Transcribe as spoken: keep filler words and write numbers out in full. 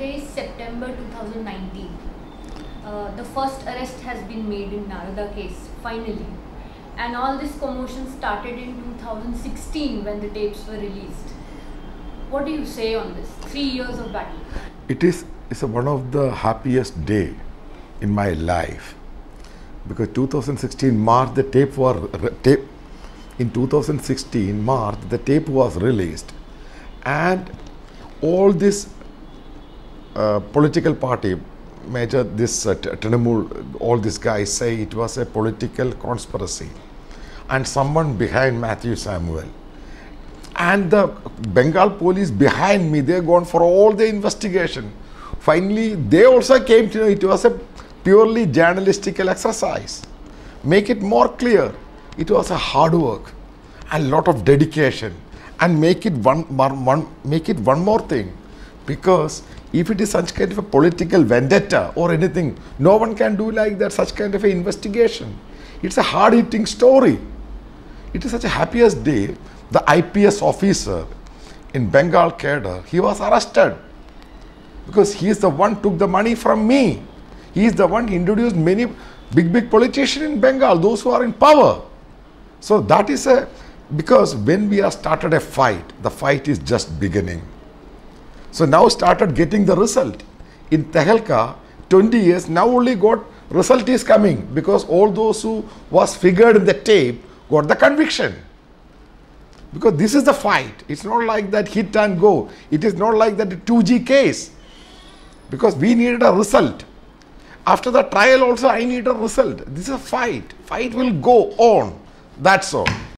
Today is September two thousand nineteen. Uh, the first arrest has been made in Narda case, finally. And all this commotion started in two thousand sixteen when the tapes were released. What do you say on this? Three years of battle. It is it's a, one of the happiest day in my life, because two thousand sixteen March the tape was tape in two thousand sixteen March the tape was released, and all this uh, political party, major this uh, Trinamool, all these guys say it was a political conspiracy and someone behind Matthew Samuel. And the Bengal police behind me, they gone for all the investigation. Finally, they also came to know it was a purely journalistical exercise. Make it more clear, it was a hard work and lot of dedication. And make it one, one, one, make it one more thing, because if it is such kind of a political vendetta or anything, no one can do like that, such kind of an investigation. It's a hard-hitting story. It is such a happiest day. The I P S officer in Bengal cadre, he was arrested because he is the one took the money from me. He is the one who introduced many big, big politicians in Bengal, those who are in power. So that is a, because when we have started a fight, the fight is just beginning. So now started getting the result. In Tehelka, twenty years, now only got result is coming, because all those who was figured in the tape got the conviction. Because this is the fight. It's not like that hit and go. It is not like that two G case. Because we needed a result. After the trial also I need a result. This is a fight. Fight will go on. That's all.